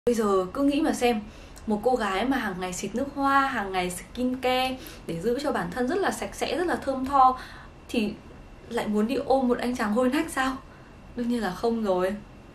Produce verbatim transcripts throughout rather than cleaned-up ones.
Bây giờ cứ nghĩ mà xem, một cô gái mà hàng ngày xịt nước hoa, hàng ngày skin care để giữ cho bản thân rất là sạch sẽ, rất là thơm tho, thì lại muốn đi ôm một anh chàng hôi nách sao? Đương nhiên là không rồi.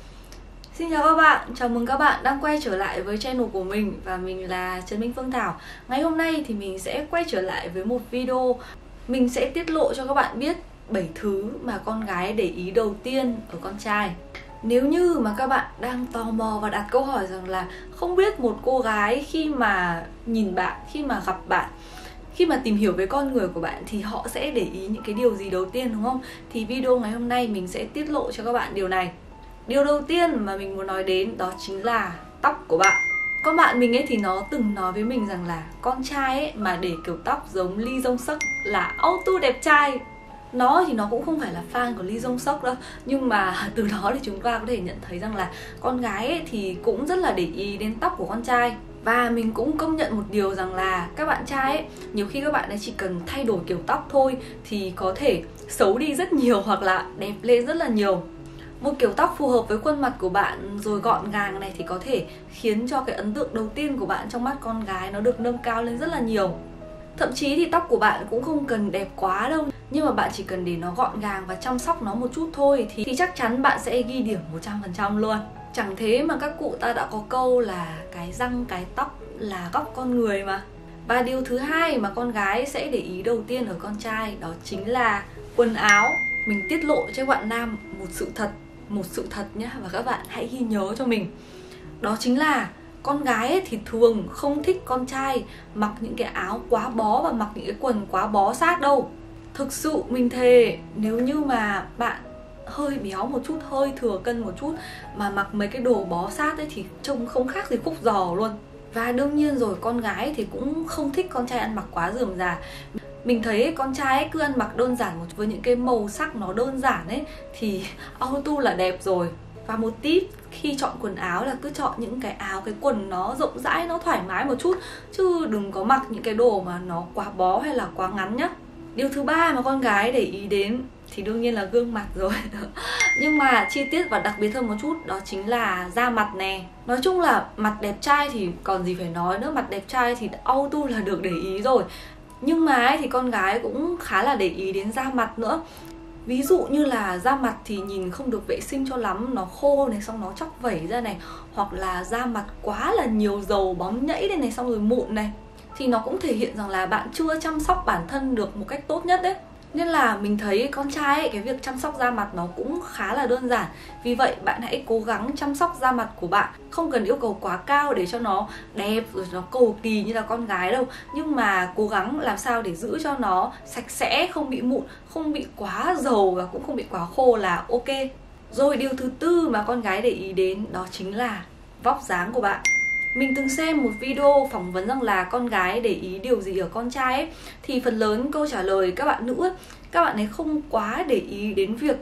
Xin chào các bạn, chào mừng các bạn đang quay trở lại với channel của mình. Và mình là Trần Minh Phương Thảo. Ngày hôm nay thì mình sẽ quay trở lại với một video. Mình sẽ tiết lộ cho các bạn biết bảy thứ mà con gái để ý đầu tiên ở con trai. Nếu như mà các bạn đang tò mò và đặt câu hỏi rằng là không biết một cô gái khi mà nhìn bạn, khi mà gặp bạn, khi mà tìm hiểu về con người của bạn thì họ sẽ để ý những cái điều gì đầu tiên, đúng không? Thì video ngày hôm nay mình sẽ tiết lộ cho các bạn điều này. Điều đầu tiên mà mình muốn nói đến đó chính là tóc của bạn. Con bạn mình ấy thì nó từng nói với mình rằng là con trai ấy mà để kiểu tóc giống Lee Jong Suk là auto đẹp trai. Nó thì nó cũng không phải là fan của Lee Jong Suk đâu, nhưng mà từ đó thì chúng ta có thể nhận thấy rằng là con gái ấy thì cũng rất là để ý đến tóc của con trai. Và mình cũng công nhận một điều rằng là các bạn trai ấy, nhiều khi các bạn ấy chỉ cần thay đổi kiểu tóc thôi thì có thể xấu đi rất nhiều hoặc là đẹp lên rất là nhiều. Một kiểu tóc phù hợp với khuôn mặt của bạn rồi gọn gàng này thì có thể khiến cho cái ấn tượng đầu tiên của bạn trong mắt con gái nó được nâng cao lên rất là nhiều. Thậm chí thì tóc của bạn cũng không cần đẹp quá đâu, nhưng mà bạn chỉ cần để nó gọn gàng và chăm sóc nó một chút thôi thì, thì chắc chắn bạn sẽ ghi điểm một trăm phần trăm luôn. Chẳng thế mà các cụ ta đã có câu là cái răng cái tóc là góc con người mà. Và điều thứ hai mà con gái sẽ để ý đầu tiên ở con trai đó chính là quần áo. Mình tiết lộ cho các bạn nam một sự thật, một sự thật nhé, và các bạn hãy ghi nhớ cho mình. Đó chính là con gái ấy thì thường không thích con trai mặc những cái áo quá bó và mặc những cái quần quá bó sát đâu. Thực sự mình thề, nếu như mà bạn hơi béo một chút, hơi thừa cân một chút mà mặc mấy cái đồ bó sát ấy thì trông không khác gì khúc giò luôn. Và đương nhiên rồi, con gái thì cũng không thích con trai ăn mặc quá rườm rà. Mình thấy con trai ấy cứ ăn mặc đơn giản một với những cái màu sắc nó đơn giản ấy thì auto là đẹp rồi. Và một tip khi chọn quần áo là cứ chọn những cái áo, cái quần nó rộng rãi, nó thoải mái một chút, chứ đừng có mặc những cái đồ mà nó quá bó hay là quá ngắn nhá. Điều thứ ba mà con gái để ý đến thì đương nhiên là gương mặt rồi. Nhưng mà chi tiết và đặc biệt hơn một chút đó chính là da mặt nè. Nói chung là mặt đẹp trai thì còn gì phải nói nữa, mặt đẹp trai thì auto là được để ý rồi. Nhưng mà ấy, thì con gái cũng khá là để ý đến da mặt nữa. Ví dụ như là da mặt thì nhìn không được vệ sinh cho lắm, nó khô này, xong nó chóc vẩy ra này, hoặc là da mặt quá là nhiều dầu bóng nhẫy đây này, xong rồi mụn này, thì nó cũng thể hiện rằng là bạn chưa chăm sóc bản thân được một cách tốt nhất đấy. Nên là mình thấy con trai ấy, cái việc chăm sóc da mặt nó cũng khá là đơn giản. Vì vậy bạn hãy cố gắng chăm sóc da mặt của bạn. Không cần yêu cầu quá cao để cho nó đẹp rồi nó cầu kỳ như là con gái đâu, nhưng mà cố gắng làm sao để giữ cho nó sạch sẽ, không bị mụn, không bị quá dầu và cũng không bị quá khô là ok. Rồi điều thứ tư mà con gái để ý đến đó chính là vóc dáng của bạn. Mình từng xem một video phỏng vấn rằng là con gái để ý điều gì ở con trai ấy, thì phần lớn câu trả lời các bạn nữ ấy, các bạn ấy không quá để ý đến việc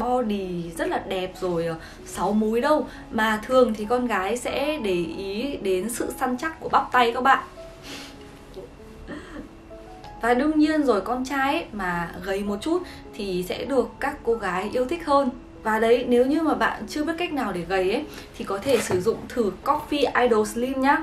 body rất là đẹp rồi sáu múi đâu, mà thường thì con gái sẽ để ý đến sự săn chắc của bắp tay các bạn. Và đương nhiên rồi, con trai ấy mà gầy một chút thì sẽ được các cô gái yêu thích hơn. Và đấy, nếu như mà bạn chưa biết cách nào để gầy ấy thì có thể sử dụng thử Coffee Idol Slim nhá.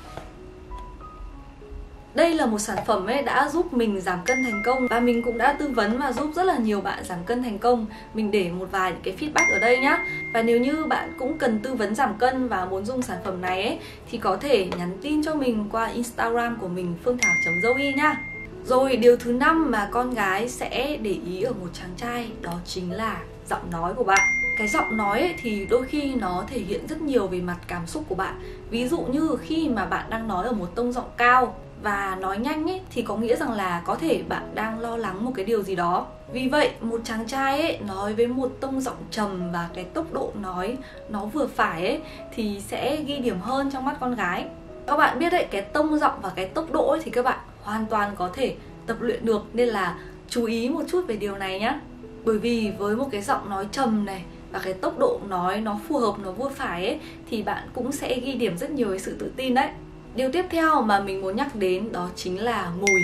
Đây là một sản phẩm ấy đã giúp mình giảm cân thành công, và mình cũng đã tư vấn và giúp rất là nhiều bạn giảm cân thành công. Mình để một vài những cái feedback ở đây nhá. Và nếu như bạn cũng cần tư vấn giảm cân và muốn dùng sản phẩm này ấy thì có thể nhắn tin cho mình qua Instagram của mình phương thảo chấm zoe nhá. Rồi điều thứ năm mà con gái sẽ để ý ở một chàng trai đó chính là giọng nói của bạn. Cái giọng nói ấy thì đôi khi nó thể hiện rất nhiều về mặt cảm xúc của bạn. Ví dụ như khi mà bạn đang nói ở một tông giọng cao và nói nhanh ấy thì có nghĩa rằng là có thể bạn đang lo lắng một cái điều gì đó. Vì vậy một chàng trai ấy nói với một tông giọng trầm và cái tốc độ nói nó vừa phải ấy thì sẽ ghi điểm hơn trong mắt con gái. Các bạn biết đấy, cái tông giọng và cái tốc độ ấy thì các bạn hoàn toàn có thể tập luyện được, nên là chú ý một chút về điều này nhá. Bởi vì với một cái giọng nói trầm này và cái tốc độ nói nó phù hợp, nó vừa phải ấy thì bạn cũng sẽ ghi điểm rất nhiều về sự tự tin đấy. Điều tiếp theo mà mình muốn nhắc đến đó chính là mùi.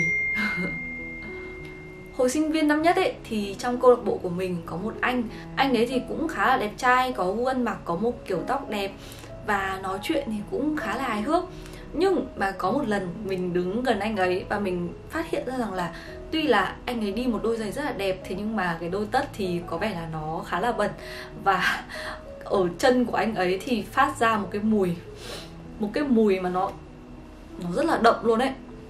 Hồi sinh viên năm nhất ấy thì trong câu lạc bộ của mình có một anh Anh đấy thì cũng khá là đẹp trai, có gu ăn mặc, có một kiểu tóc đẹp và nói chuyện thì cũng khá là hài hước. Nhưng mà có một lần mình đứng gần anh ấy và mình phát hiện ra rằng là tuy là anh ấy đi một đôi giày rất là đẹp, thế nhưng mà cái đôi tất thì có vẻ là nó khá là bẩn. Và ở chân của anh ấy thì phát ra một cái mùi Một cái mùi mà nó Nó rất là đậm luôn ấy.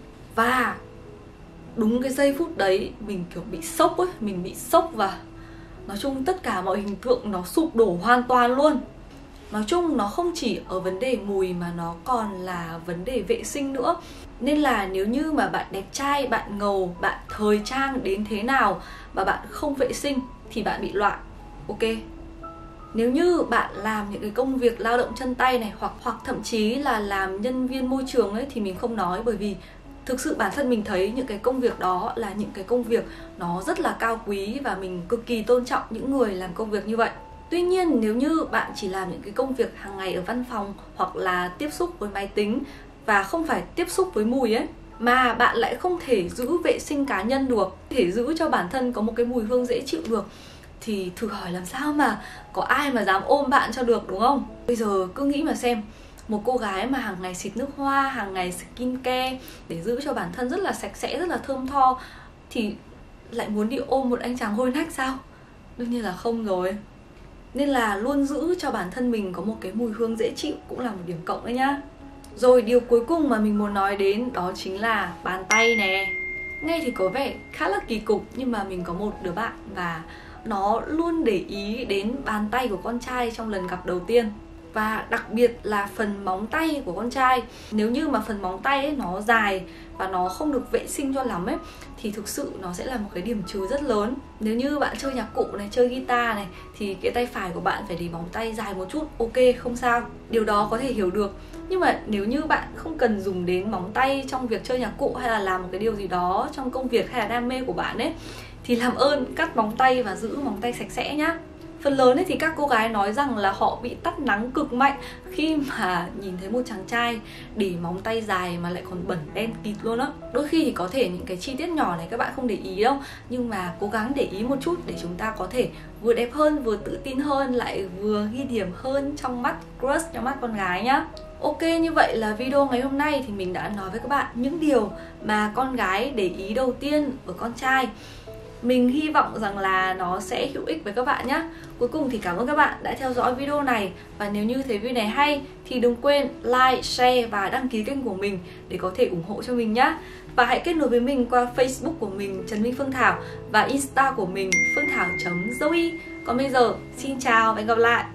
Và đúng cái giây phút đấy mình kiểu bị sốc ấy, mình bị sốc và nói chung tất cả mọi hình tượng nó sụp đổ hoàn toàn luôn. Nói chung nó không chỉ ở vấn đề mùi mà nó còn là vấn đề vệ sinh nữa. Nên là nếu như mà bạn đẹp trai, bạn ngầu, bạn thời trang đến thế nào mà bạn không vệ sinh thì bạn bị loạn. Ok. Nếu như bạn làm những cái công việc lao động chân tay này, hoặc hoặc thậm chí là làm nhân viên môi trường ấy, thì mình không nói, bởi vì thực sự bản thân mình thấy những cái công việc đó là những cái công việc nó rất là cao quý và mình cực kỳ tôn trọng những người làm công việc như vậy. Tuy nhiên nếu như bạn chỉ làm những cái công việc hàng ngày ở văn phòng hoặc là tiếp xúc với máy tính và không phải tiếp xúc với mùi ấy, mà bạn lại không thể giữ vệ sinh cá nhân được, thể giữ cho bản thân có một cái mùi hương dễ chịu được, thì thử hỏi làm sao mà có ai mà dám ôm bạn cho được, đúng không? Bây giờ cứ nghĩ mà xem, một cô gái mà hàng ngày xịt nước hoa, hàng ngày skin care để giữ cho bản thân rất là sạch sẽ, rất là thơm tho, thì lại muốn đi ôm một anh chàng hôi nách sao? Đương nhiên là không rồi. Nên là luôn giữ cho bản thân mình có một cái mùi hương dễ chịu cũng là một điểm cộng đấy nhá. Rồi điều cuối cùng mà mình muốn nói đến đó chính là bàn tay nè. Nghe thì có vẻ khá là kỳ cục, nhưng mà mình có một đứa bạn và nó luôn để ý đến bàn tay của con trai trong lần gặp đầu tiên. Và đặc biệt là phần móng tay của con trai. Nếu như mà phần móng tay ấy, nó dài và nó không được vệ sinh cho lắm ấy, thì thực sự nó sẽ là một cái điểm trừ rất lớn. Nếu như bạn chơi nhạc cụ này, chơi guitar này, thì cái tay phải của bạn phải để móng tay dài một chút, ok, không sao. Điều đó có thể hiểu được. Nhưng mà nếu như bạn không cần dùng đến móng tay trong việc chơi nhạc cụ hay là làm một cái điều gì đó trong công việc hay là đam mê của bạn ấy, thì làm ơn cắt móng tay và giữ móng tay sạch sẽ nhá. Phần lớn ấy thì các cô gái nói rằng là họ bị tắt nắng cực mạnh khi mà nhìn thấy một chàng trai để móng tay dài mà lại còn bẩn đen kịt luôn á. Đôi khi thì có thể những cái chi tiết nhỏ này các bạn không để ý đâu, nhưng mà cố gắng để ý một chút để chúng ta có thể vừa đẹp hơn, vừa tự tin hơn, lại vừa ghi điểm hơn trong mắt crush, trong mắt con gái nhá. Ok, như vậy là video ngày hôm nay thì mình đã nói với các bạn những điều mà con gái để ý đầu tiên ở con trai. Mình hy vọng rằng là nó sẽ hữu ích với các bạn nhé. Cuối cùng thì cảm ơn các bạn đã theo dõi video này. Và nếu như thấy video này hay thì đừng quên like, share và đăng ký kênh của mình để có thể ủng hộ cho mình nhé. Và hãy kết nối với mình qua Facebook của mình Trần Minh Phương Thảo và Insta của mình phương thảo chấm zoe. Còn bây giờ, xin chào và hẹn gặp lại.